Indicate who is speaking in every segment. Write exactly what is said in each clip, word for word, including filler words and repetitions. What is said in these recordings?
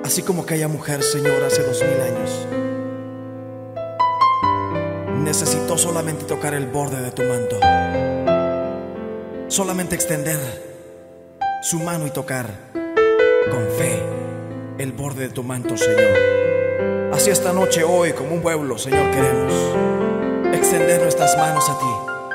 Speaker 1: Así como aquella mujer, Señor, hace dos mil años, necesitó solamente tocar el borde de tu manto, solamente extender su mano y tocar con fe el borde de tu manto, Señor. Así esta noche, hoy, como un pueblo, Señor, queremos extender nuestras manos a ti.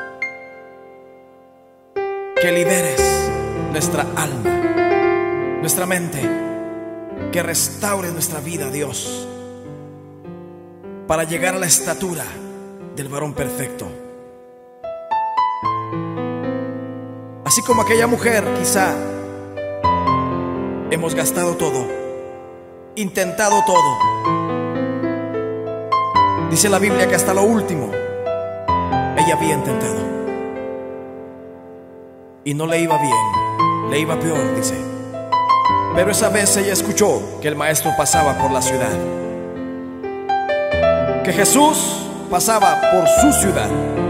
Speaker 1: Que liberes nuestra alma, nuestra mente, que restaure nuestra vida, Dios, para llegar a la estatura del varón perfecto. Así como aquella mujer, quizá hemos gastado todo, intentado todo. Dice la Biblia que hasta lo último ella había intentado y no le iba bien, le iba peor, dice. Pero esa vez ella escuchó que el maestro pasaba por la ciudad, que Jesús pasaba por su ciudad.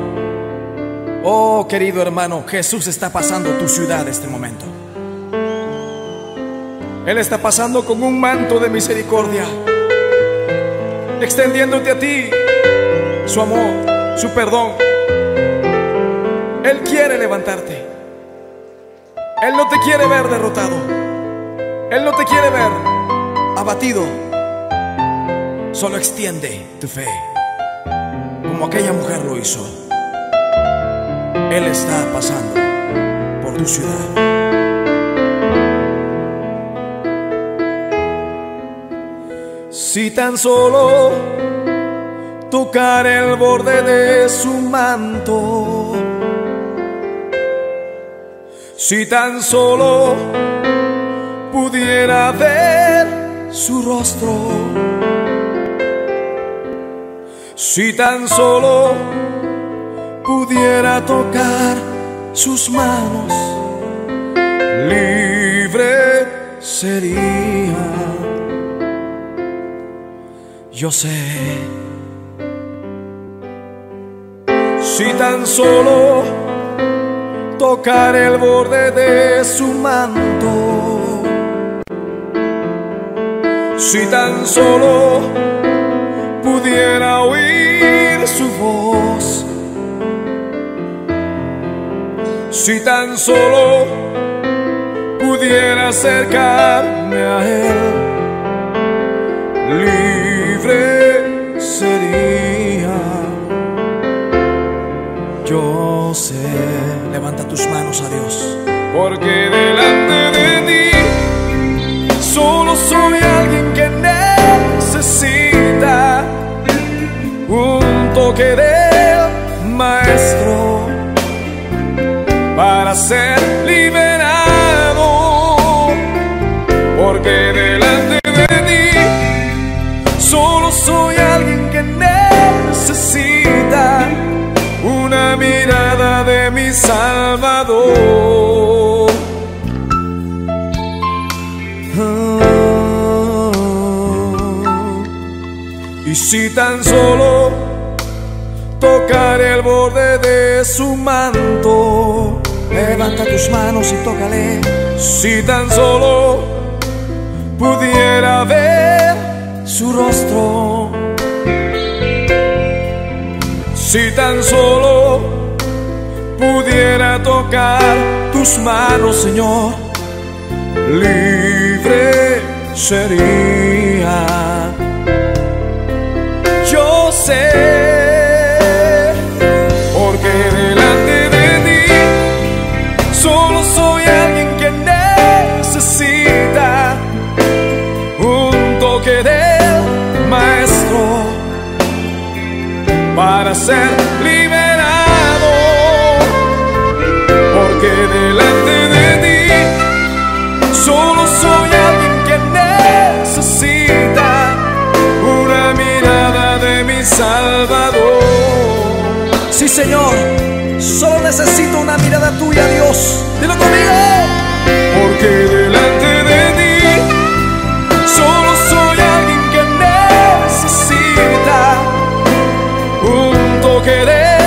Speaker 1: Oh, querido hermano, Jesús está pasando tu ciudad este momento. Él está pasando con un manto de misericordia, extendiéndote a ti su amor, su perdón. Él quiere levantarte. Él no te quiere ver derrotado. Él no te quiere ver abatido. Solo extiende tu fe, como aquella mujer lo hizo. Él está pasando por tu ciudad. Si tan solo tocar el borde de su manto, si tan solo pudiera ver su rostro, si tan solo pudiera tocar sus manos, libre sería. Yo sé, si tan solo tocar el borde de su manto, si tan solo pudiera oír su voz, si tan solo pudiera acercarme a él, libre sería. Yo sé. Levanta tus manos a Dios, porque delante de ti solo soy alguien que necesita un toque del maestro para ser liberado, porque delante de ti solo soy alguien que necesita una mirada de mi Salvador. Oh, y si tan solo tocar el borde de su manto, levanta tus manos y tócale. Si tan solo pudiera ver su rostro, si tan solo pudiera tocar tus manos, Señor, libre sería. Yo sé, porque delante de ti solo soy alguien que necesita un toque del maestro para ser liberado, porque delante de ti solo soy alguien que necesita una mirada de mi Salvador. Sí, Señor, solo necesito una mirada tuya, Dios. Dilo conmigo. Porque delante de ti solo soy alguien que necesita un toque de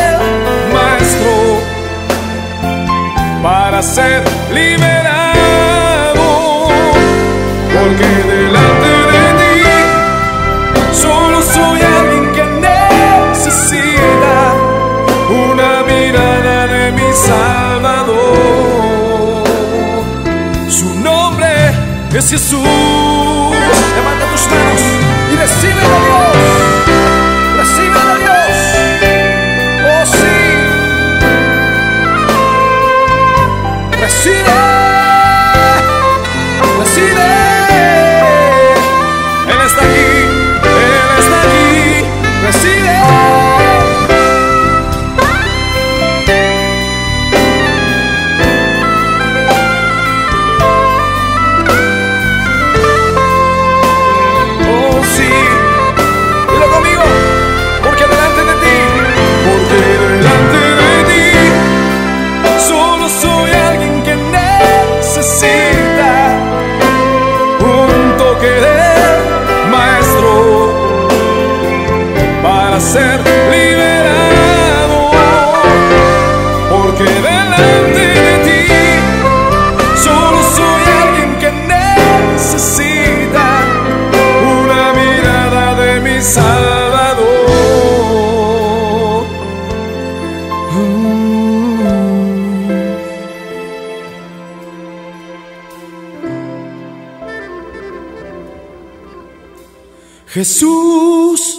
Speaker 1: Jesús,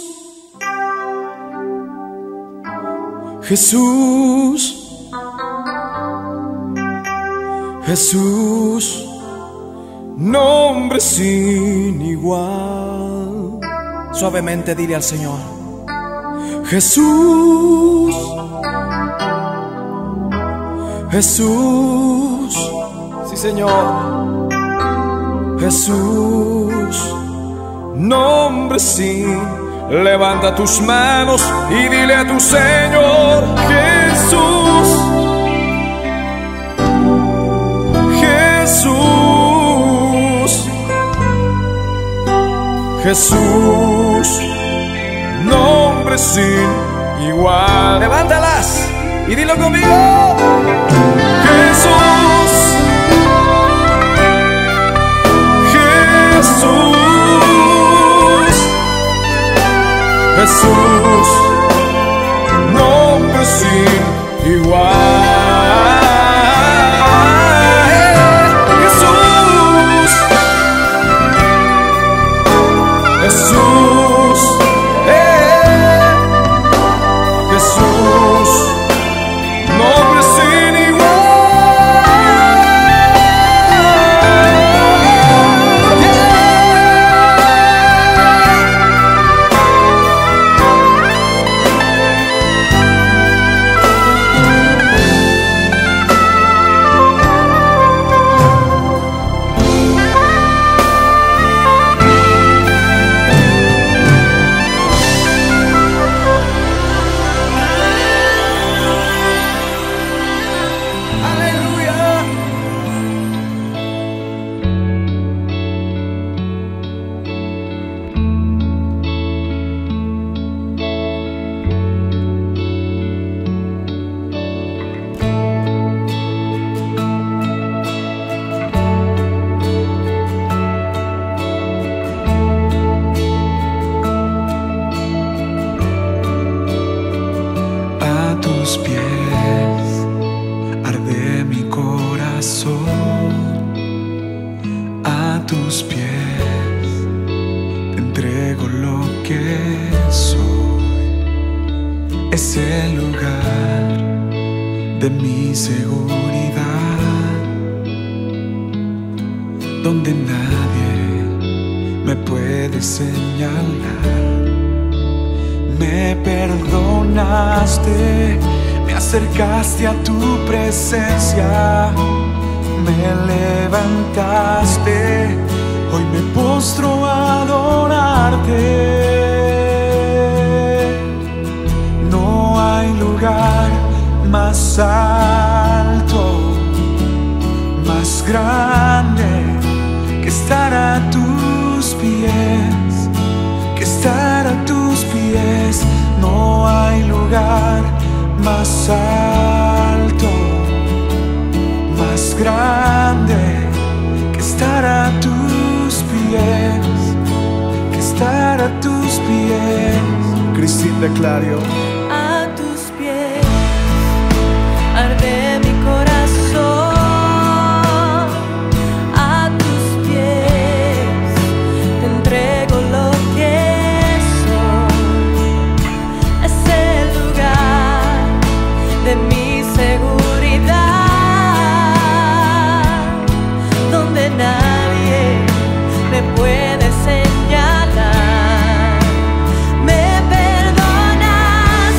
Speaker 1: Jesús, Jesús, nombre sin igual. Suavemente dile al Señor: Jesús, Jesús, sí Señor, Jesús, nombre sin. Levanta tus manos y dile a tu Señor: Jesús, Jesús, Jesús, nombre sin igual. Levántalas y dilo conmigo: Jesús, Jesús, Jesús, nombre sin igual. Jesús, Jesús, eh, Jesús, nombre sin
Speaker 2: es el lugar de mi seguridad, donde nadie me puede señalar. Me perdonaste, me acercaste a tu presencia, me levantaste, hoy me postro a adorarte. No hay lugar más alto, más grande que estar a tus pies, que estar a tus pies. No hay lugar más alto, más grande que estar a tus pies, que estar a tus pies.
Speaker 1: Cristina de Clario.
Speaker 3: A tus pies arde mi corazón, a tus pies te entrego lo que soy. Es el lugar de mi seguridad, donde nadie me puede señalar. Me perdonas,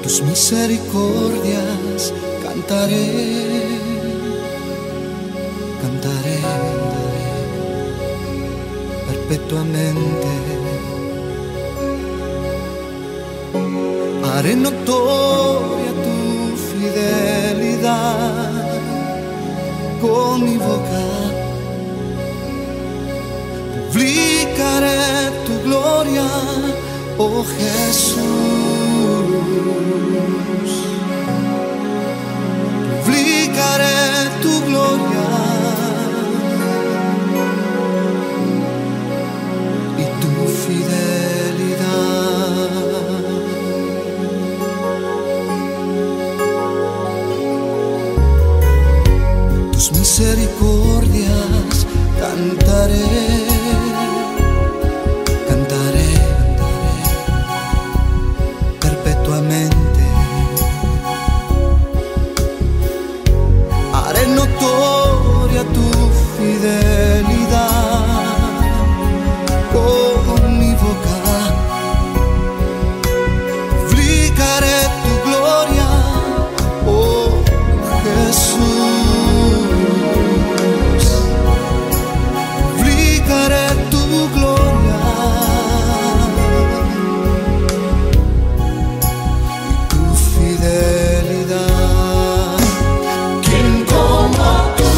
Speaker 4: tus misericordias cantaré, cantaré, perpetuamente. Haré notoria tu fidelidad con mi boca, publicaré tu gloria, oh Jesús. Publicaré tu gloria y tu fidelidad. Tus misericordias cantaré, cantaré, cantaré perpetuamente. Haré notoria tu fidelidad con mi boca, publicaré tu gloria, oh Jesús. Publicaré tu gloria y tu fidelidad. ¿Quién como tú,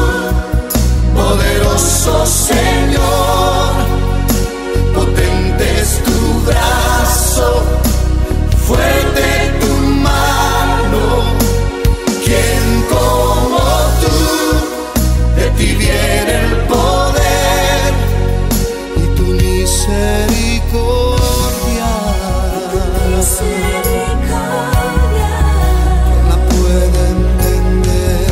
Speaker 4: poderoso Señor? Potente es tu brazo, fuerte tu mano. ¿Quién como tú? De ti viene el poder y tu misericordia.
Speaker 3: Misericordia.
Speaker 4: La puede entender.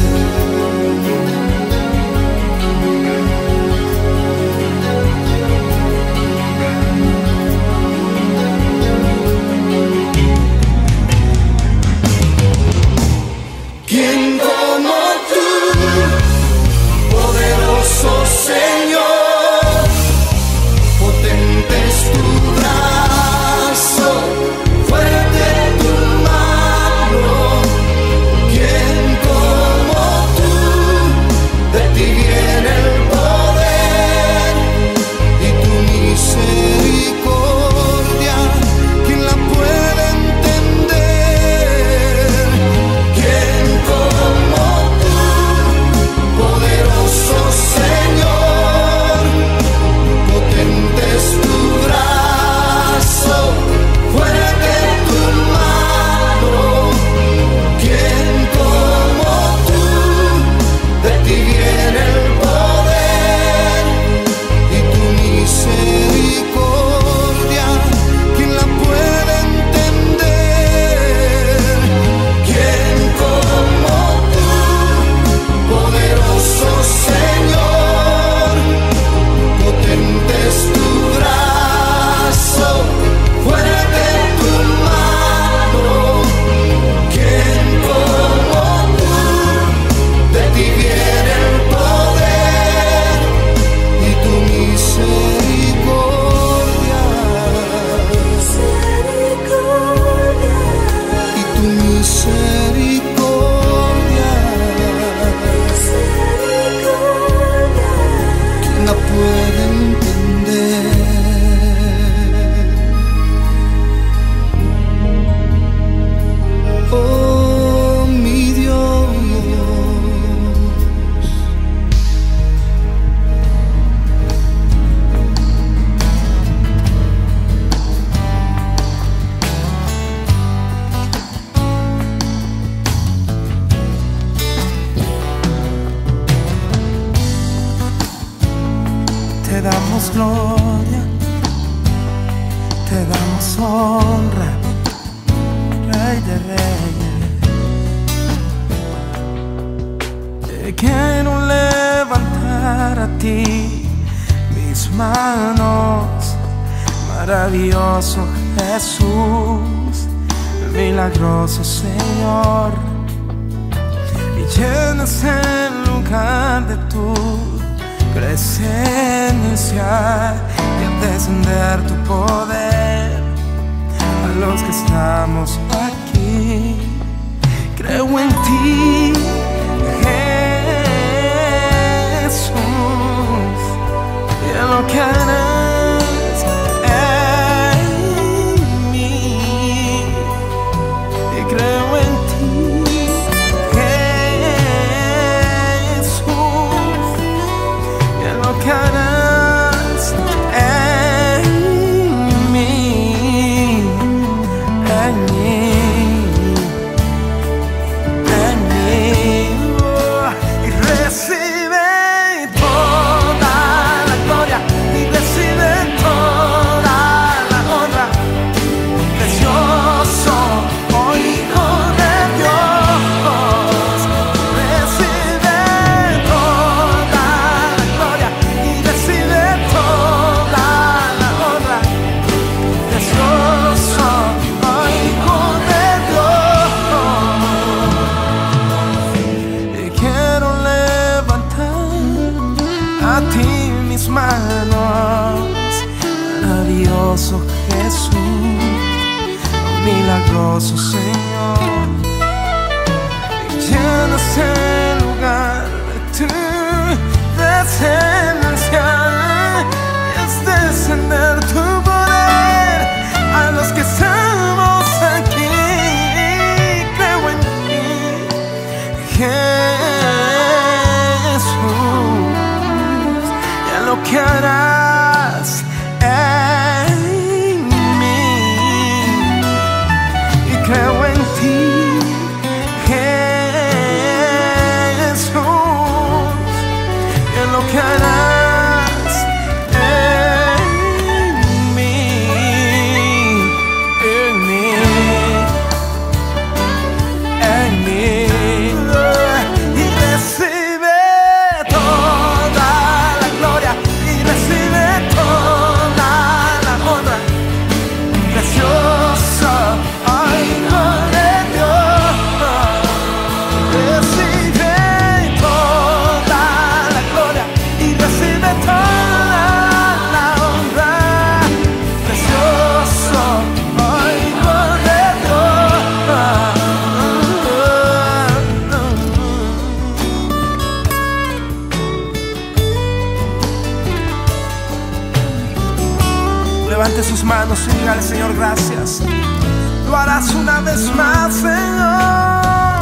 Speaker 4: ¿Quién como tú, poderoso Señor? Potente es tu brazo, fuerte tu mano. ¿Quién como tú? De ti viene el poder y tu misericordia. ¿Quién la puede entender? ¿Quién como tú, poderoso Señor? Potente es tu brazo, fuerte tu mano. ¿Quién como tú? De ti viene el poder y tu misericordia. ¿Quién la puede entender? ¿Quién como tú, poderoso Señor? Potente es tu brazo, fuerte tu mano. ¿Quién como tú? De ti viene el poder y tu misericordia.
Speaker 3: Misericordia.
Speaker 4: Y tu misericordia.
Speaker 3: Misericordia.
Speaker 4: ¿Quién la puede entender? Oh, mi Dios.
Speaker 2: Te damos gloria, te damos honra, Rey de Reyes. Te quiero levantar a ti mis manos, maravilloso Jesús, milagroso Señor, y llenas el lugar de tu presencia y al descender tu poder a los los que estamos aquí. Creo en ti, Jesús, y en lo que harás en mí. Y creo en ti, Jesús, y en lo que harás en mí, en mí. Maravilloso Jesús, milagroso Señor, llena ese lugar de tu presencia, y es descender tu poder a los que estamos aquí. Creo en ti, Jesús, y en lo que harás en mí. Y creo en ti, Jesús, y en lo que harás en mí, en mí, en mí. Y recibe toda la gloria, y recibe toda la honra. Precioso Hijo de Dios, recibe toda la gloria y recibe toda la honra. Precioso Hijo de Dios. Levante sus manos y diga al Señor gracias. Lo harás una vez más, Señor.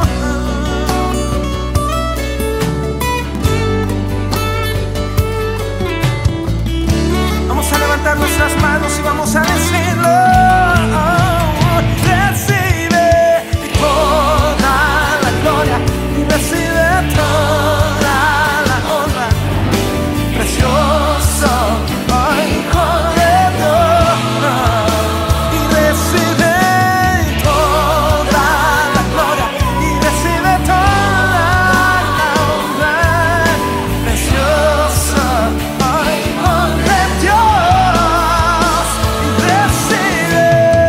Speaker 2: Vamos a levantar nuestras manos y vamos a decirlo. Recibe toda la gloria y recibe toda la honra. Precioso Hijo de Dios, y recibe toda la gloria y recibe toda la honra. Precioso Hijo de Dios, y recibe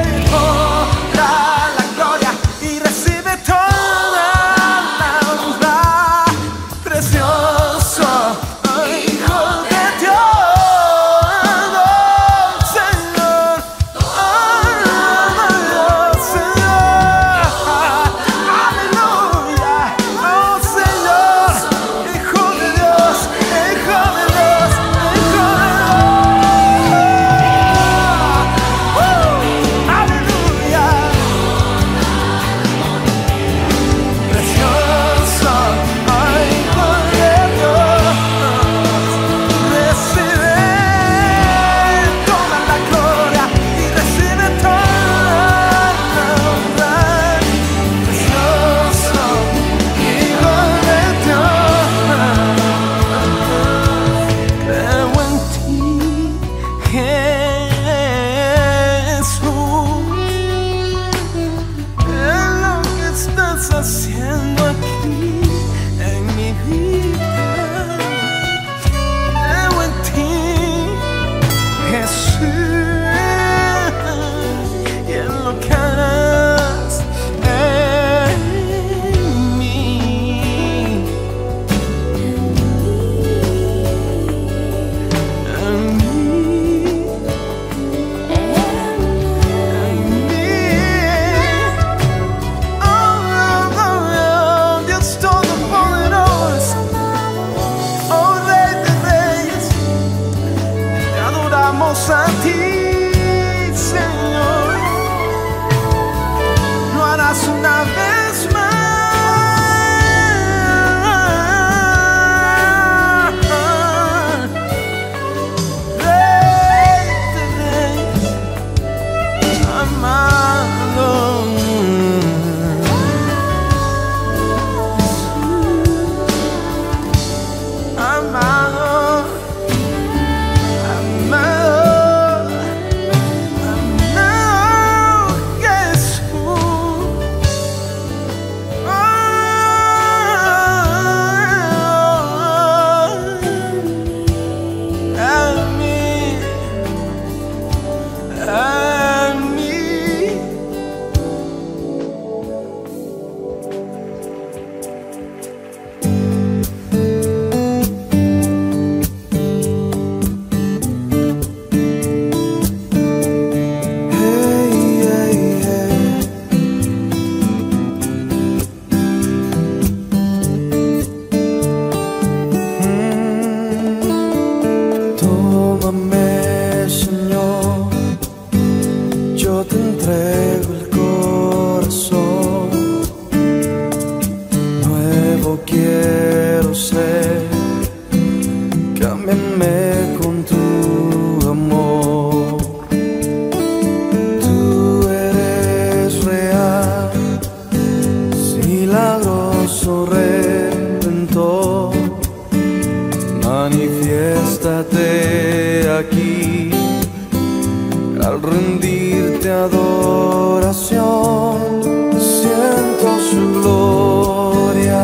Speaker 4: adoración, siento su gloria,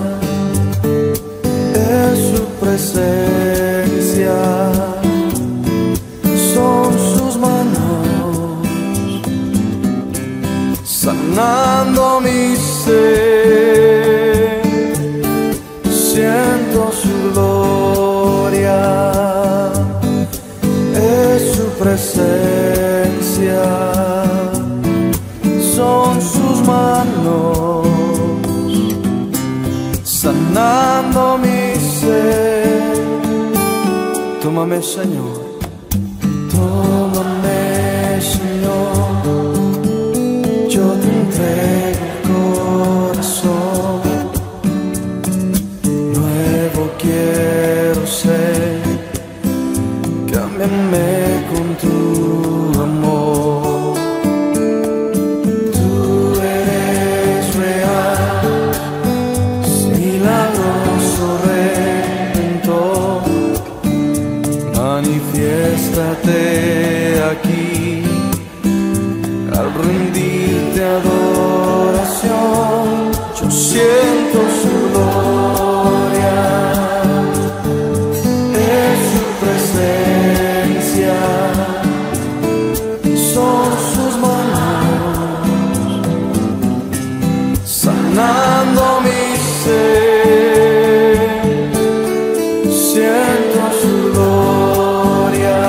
Speaker 4: es su presencia, son sus manos sanando mi ser, siento su gloria, es su presencia, son sus manos sanando mi ser. Tómame, Señor, tómame, Señor, yo te entrego el corazón, nuevo quiero ser, cámbiame con tu amor. Tú eres real, milagroso Redentor, manifiéstate aquí al rendirte adoración. Yo siento su gloria, es su presencia, son sus manos sanando mi ser, siento su gloria,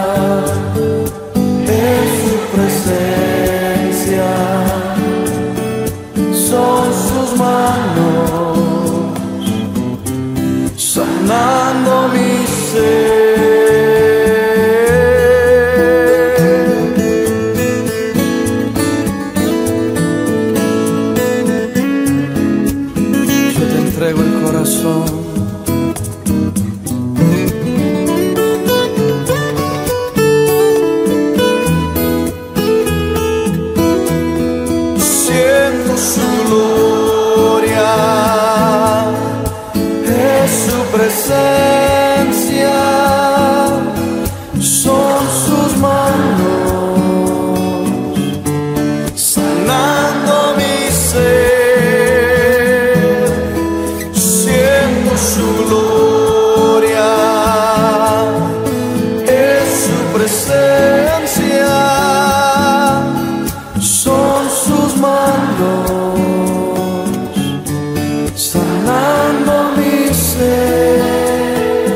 Speaker 4: es su presencia, son sus manos sanando mi ser. Yo te entrego el corazón, siento su gloria, es su presencia, son sus manos sanando mi ser, siento su gloria, es su presencia, son sus manos sanando mi ser.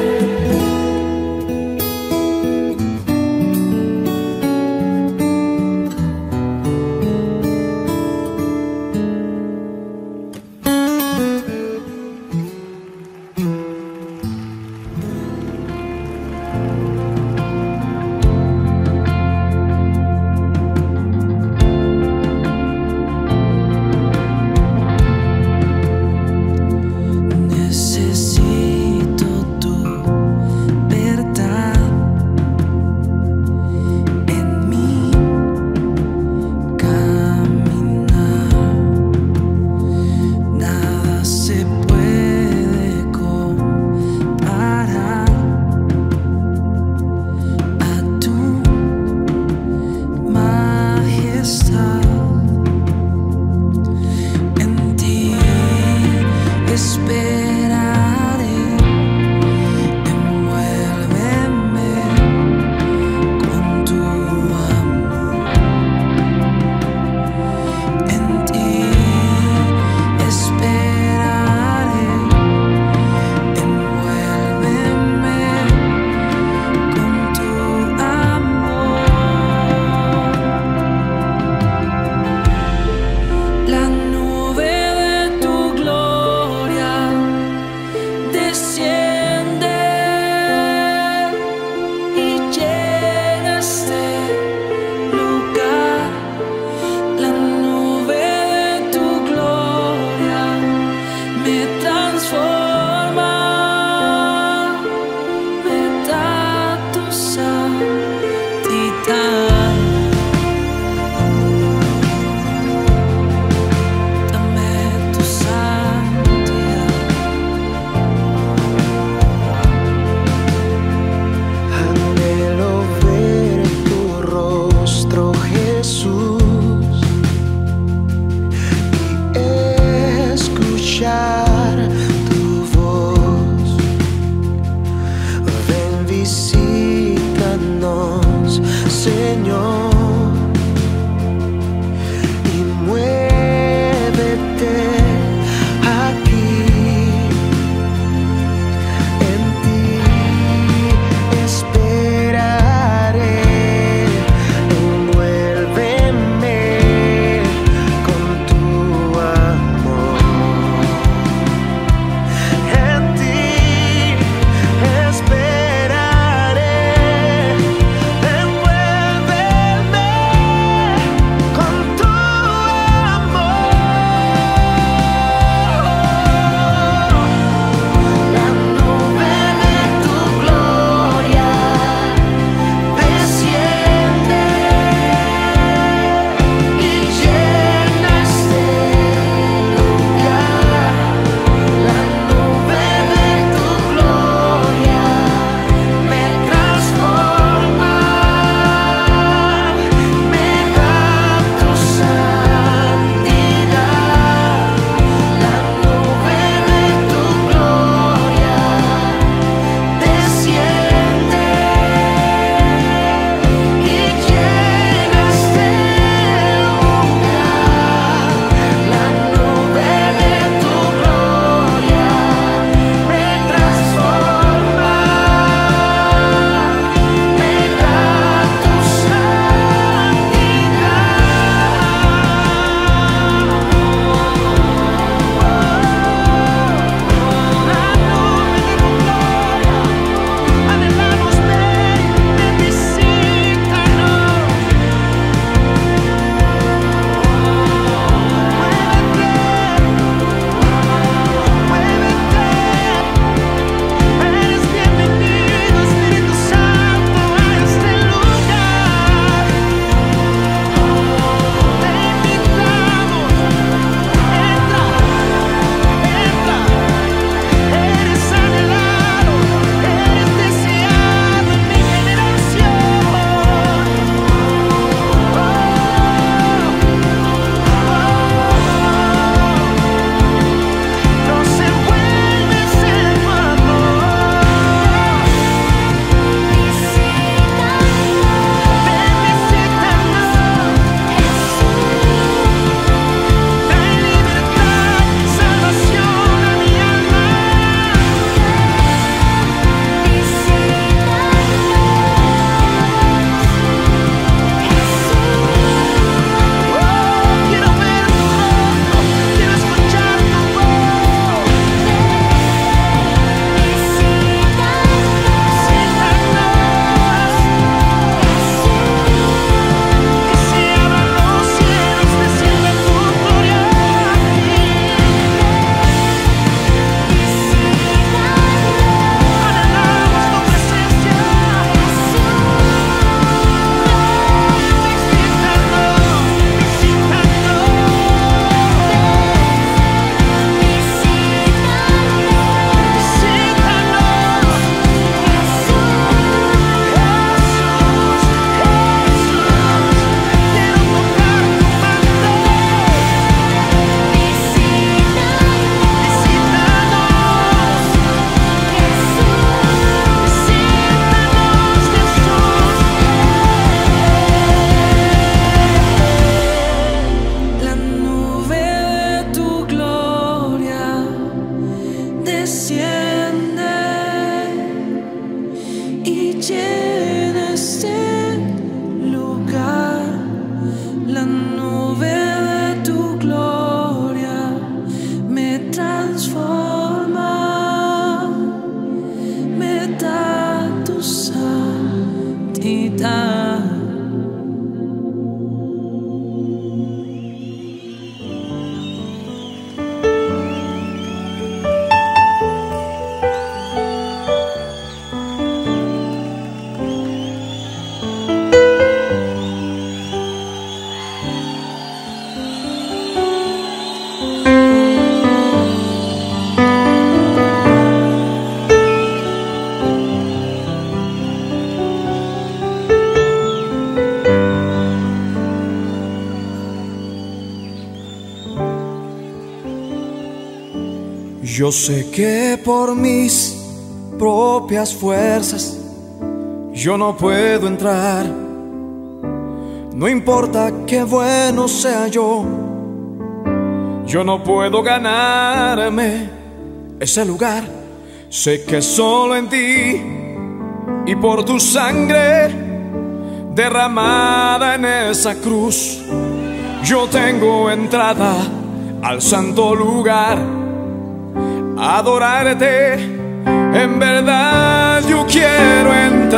Speaker 1: Yo sé que por mis propias fuerzas yo no puedo entrar. No importa qué bueno sea yo, yo no puedo ganarme ese lugar. Sé que solo en ti y por tu sangre derramada en esa cruz, yo tengo entrada al santo lugar. Adorarte, en verdad yo quiero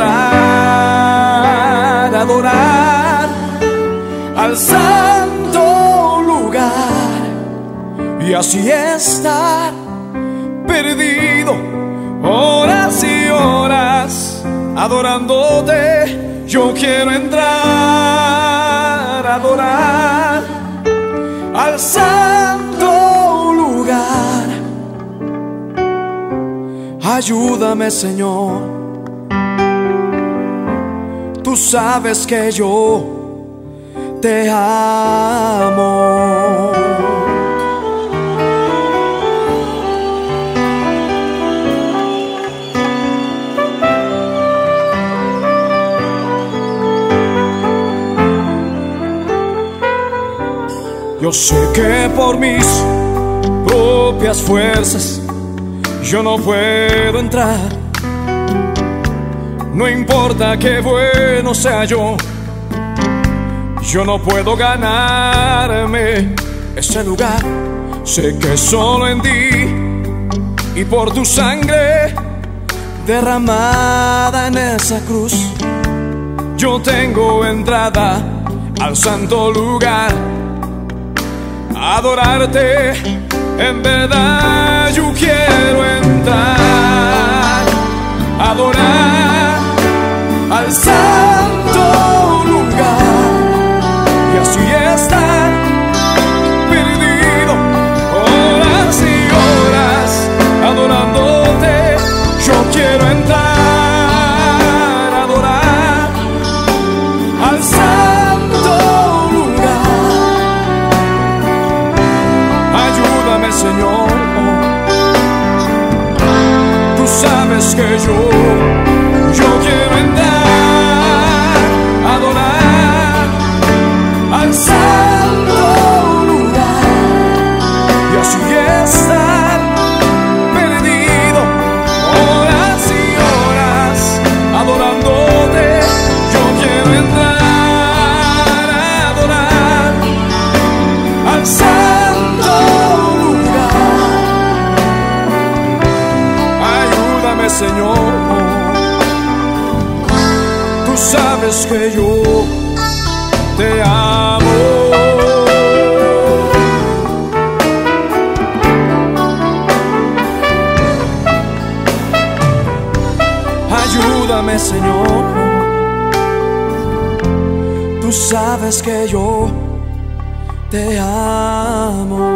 Speaker 1: entrar. Adorar al santo lugar y así estar perdido horas y horas adorándote. Yo quiero entrar, adorar al santo lugar. Ayúdame, Señor, tú sabes que yo te amo. Yo sé que por mis propias fuerzas yo no puedo entrar. No importa qué bueno sea yo, yo no puedo ganarme ese lugar. Sé que solo en ti y por tu sangre derramada en esa cruz, yo tengo entrada al santo lugar. Adorarte, en verdad yo quiero entrar. Adorar al santo lugar y así estar perdido horas y horas adorándote. Yo quiero entrar, adorar al santo lugar. Ayúdame, Señor, tú sabes que yo, yo quiero entrar, adorar al santo lugar y así estar perdido horas y horas adorándote. Yo quiero entrar, adorar al santo lugar. Ayúdame, Señor, tú sabes que yo te amo. Ayúdame, Señor, tú sabes que yo te amo.